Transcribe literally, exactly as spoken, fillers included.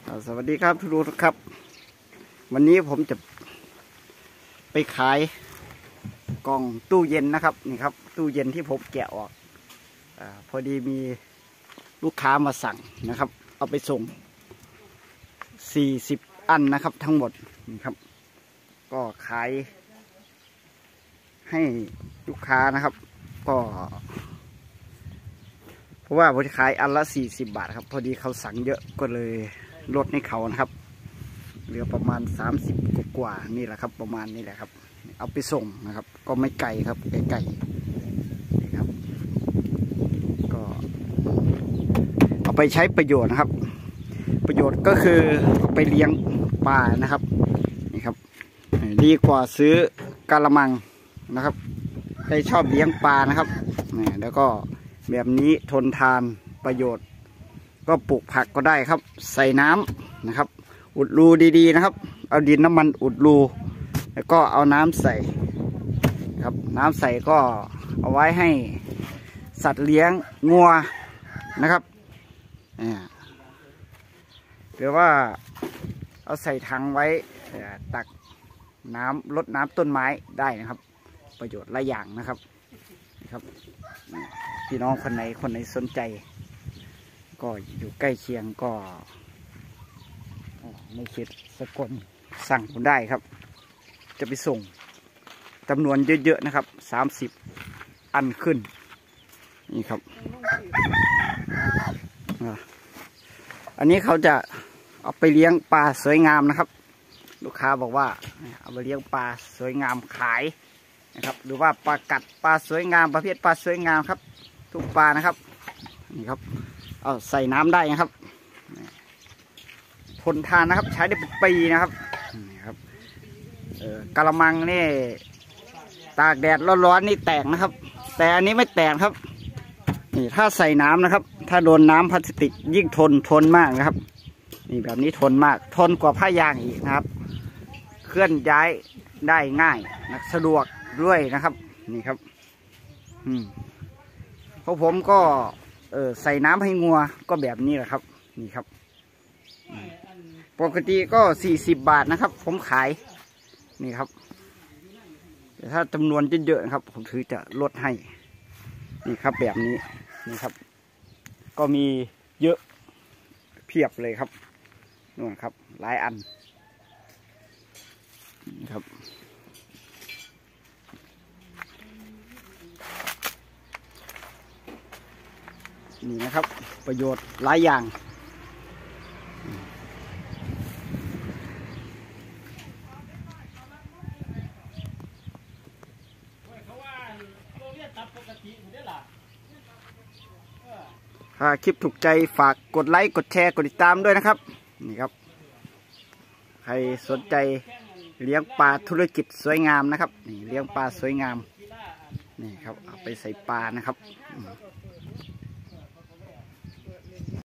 สวัสดีครับทุกท่านครับวันนี้ผมจะไปขายกล่องตู้เย็นนะครับนี่ครับตู้เย็นที่ผมแกะออกอพอดีมีลูกค้ามาสั่งนะครับเอาไปส่งสี่สิบอันนะครับทั้งหมดนี่ครับก็ขายให้ลูกค้านะครับก็เพราะว่าผมขายอันละสี่สิบบาทครับพอดีเขาสั่งเยอะก็เลยลดให้เขานะครับเหลือประมาณสามสิบกว่านี่แหละครับประมาณนี้แหละครับเอาไปส่งนะครับก็ไม่ไกลครับไกลๆนี่ครับก็เอาไปใช้ประโยชน์นะครับประโยชน์ก็คือเอาไปเลี้ยงปลานะครับนี่ครับดีกว่าซื้อกะละมังนะครับใครชอบเลี้ยงปลานะครับนี่แล้วก็แบบนี้ทนทานประโยชน์ก็ปลูกผักก็ได้ครับใส่น้ำนะครับอุดรูดีๆนะครับเอาดินน้ำมันอุดรูแล้วก็เอาน้ำใส่ครับน้ำใส่ก็เอาไว้ให้สัตว์เลี้ยงงัวนะครับหรือว่าเอาใส่ถังไว้ตักน้ำลดน้ำต้นไม้ได้นะครับประโยชน์หลายอย่างนะครับครับพี่น้องคนไหนคนไหนสนใจก็อยู่ใกล้เคียงก็ในเขตสกลสั่งผมได้ครับจะไปส่งจำนวนเยอะๆนะครับสามสิบอันขึ้นนี่ครับอันนี้เขาจะเอาไปเลี้ยงปลาสวยงามนะครับลูกค้าบอกว่าเอาไปเลี้ยงปลาสวยงามขายนะครับหรือว่าปลากัดปลาสวยงามประเภทปลาสวยงามครับทุกปลานะครับนี่ครับเอาใส่น้ำได้นะครับทนทานนะครับใช้ได้เป็นปีนะครับนี่ครับกะละมังนี่ตากแดดร้อนๆนี่แตกนะครับแต่อันนี้ไม่แตกครับนี่ถ้าใส่น้ำนะครับถ้าโดนน้ำพลาสติกยิ่งทนทนมากนะครับนี่แบบนี้ทนมากทนกว่าผ้ายางอีกนะครับเคลื่อนย้ายได้ง่ายนะสะดวกด้วยนะครับนี่ครับอืมเพราะผมก็เออใส่น้ำให้งัวก็แบบนี้แหละครับนี่ครับปกติก็สี่สิบบาทนะครับผมขายนี่ครับแต่ถ้าจำนวนเยอะๆนะครับผมถือจะลดให้นี่ครับแบบนี้นี่ครับก็มีเยอะเพียบเลยครับนู่นครับหลายอันนี่ครับนี่นะครับประโยชน์หลายอย่างถ้าคลิปถูกใจฝากกดไลค์กดแชร์กดติดตามด้วยนะครับนี่ครับใครสนใจเลี้ยงปลาธุรกิจสวยงามนะครับนี่เลี้ยงปลาสวยงามนี่ครับเอาไปใส่ปลานะครับ